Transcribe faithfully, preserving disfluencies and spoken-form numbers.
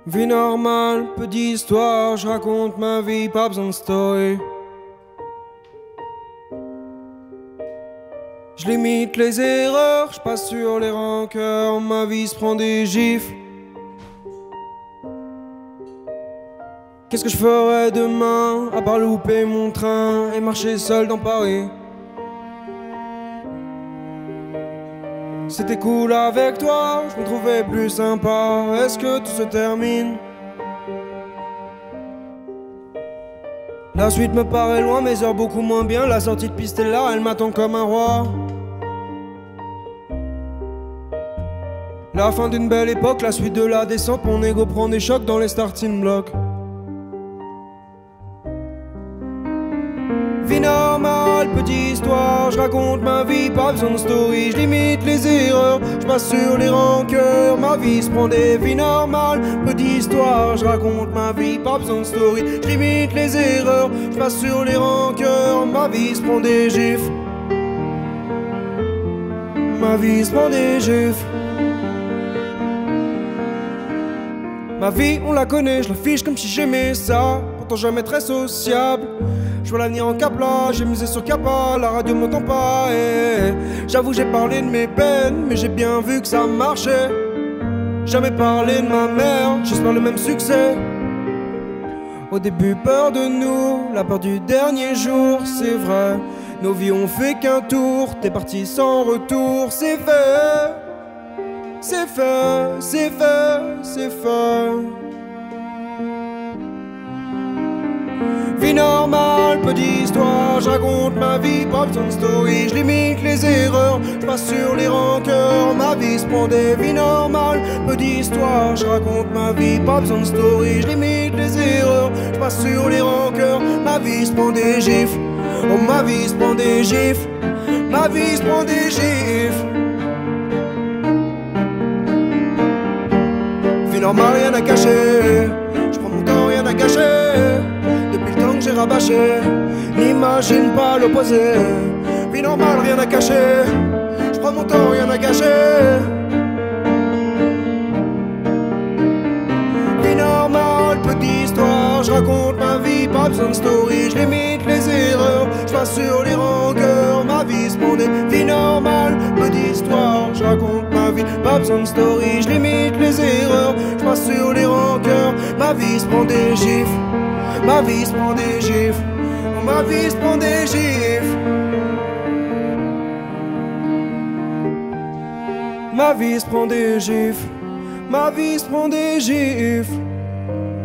Vie normale, peu d'histoire, je raconte ma vie, pas besoin de story. Je limite les erreurs, je passe sur les rancœurs, ma vie se prend des gifles. Qu'est-ce que je ferais demain, à part louper mon train et marcher seul dans Paris? C'était cool avec toi, je me trouvais plus sympa. Est-ce que tout se termine? La suite me paraît loin, mes heures beaucoup moins bien. La sortie de piste est là, elle m'attend comme un roi. La fin d'une belle époque, la suite de la descente. Mon ego prend des chocs dans les starting blocks. Vie normale, petite histoire, je raconte ma vie, pas besoin de story, je limite les erreurs, je passe sur les rancœurs, ma vie se prend des vies normales, petite histoire, je raconte ma vie, pas besoin de story, je limite les erreurs, je passe sur les rancœurs, ma vie se prend des gifles, ma vie se prend des gifles. Ma vie, on la connaît, je l'affiche comme si j'aimais ça, pourtant jamais très sociable. Je vois l'avenir en Capla, j'ai misé sur Kappa, la radio m'entend pas. Et j'avoue j'ai parlé de mes peines, mais j'ai bien vu que ça marchait. Jamais parlé de ma mère, j'espère le même succès. Au début peur de nous, la peur du dernier jour, c'est vrai. Nos vies ont fait qu'un tour, t'es parti sans retour, c'est fait. C'est fait, c'est fait, c'est fait. Vie normale, peu d'histoire, je raconte ma vie, pas besoin de story, je limite les erreurs, je passe sur les rancœurs, ma vie se prend des vies normales, peu d'histoire, je raconte ma vie, pas besoin de story, je limite les erreurs, je passe sur les rancœurs, ma vie se prend des gifles, oh ma vie se prend des gifles, ma vie se prend des gifles. Vie normale, rien à cacher, je prends mon temps, rien à gâcher. Depuis le temps que j'ai rabâché, n'imagine pas l'opposé. Vie normale, rien à cacher, je prends mon temps, rien à gâcher. Vie normale, petite histoire, je raconte ma vie, pas besoin de story, je limite les erreurs, je passe sur les rancœurs, ma vie se prend des vie normale, petite histoire, je raconte ma vie, pas besoin de story, je limite les erreurs, je passe sur les rancœurs, ma vie se prend des gifles. Ma vie se prend des gifles, oh, ma vie se prend des gifles. Ma vie se prend des gifles, ma vie se prend des gifles.